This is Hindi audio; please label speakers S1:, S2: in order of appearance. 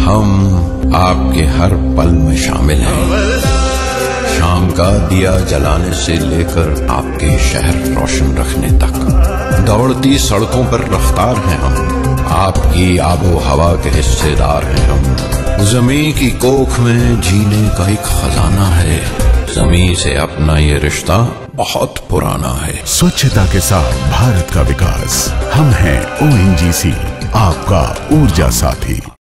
S1: हम आपके हर पल में शामिल हैं। शाम का दिया जलाने से लेकर आपके शहर रोशन रखने तक दौड़ती सड़कों पर रफ्तार हैं हम। आपकी आबो हवा के हिस्सेदार हैं हम। जमीन की कोख में जीने का एक खजाना है। जमीन से अपना ये रिश्ता बहुत पुराना है।
S2: स्वच्छता के साथ भारत का विकास। हम हैं ONGC, आपका ऊर्जा साथी।